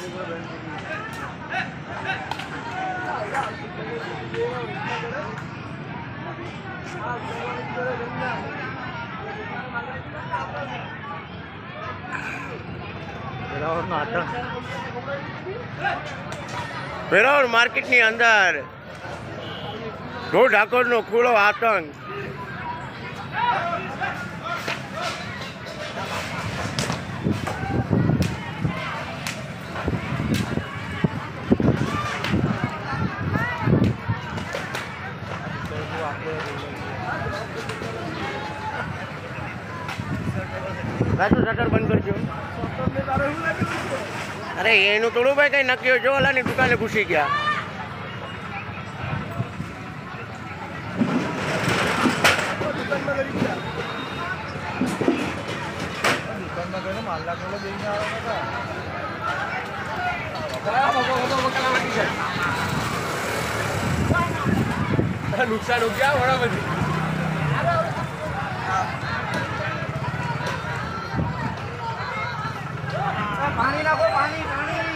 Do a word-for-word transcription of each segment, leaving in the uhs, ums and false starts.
વેરાવળ માર્કેટની અંદર ઢોર ઢાકોરનો ખુલ્લો આતંક. રાજુ શટર બંધ કરજો. અરે એનું થોડું ભાઈ કઈ નક્કી હોય. જો ઓલાની દુકાને ઘૂસી ગયા. નુકસાન हो गया बड़ा बધી. पानी ना पानी पानी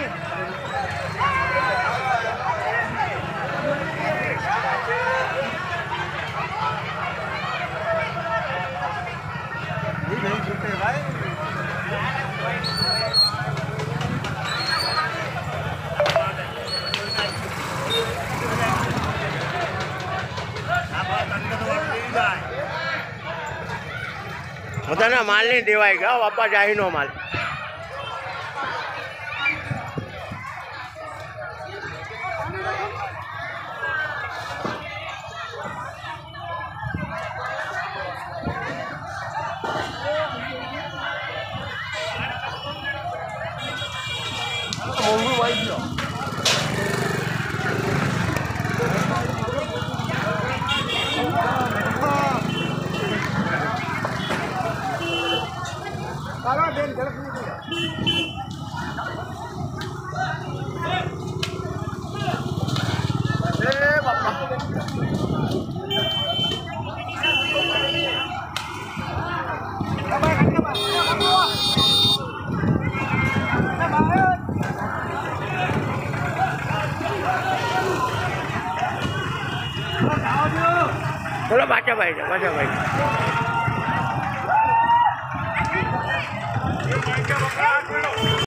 नहीं छूटे भाई. બધાના માલ નહીં દેવાય ગયા બાપા. જાહીનો માલ મોંઘું વાઈ ગયો. चलो बाचा भाई बाचा भाई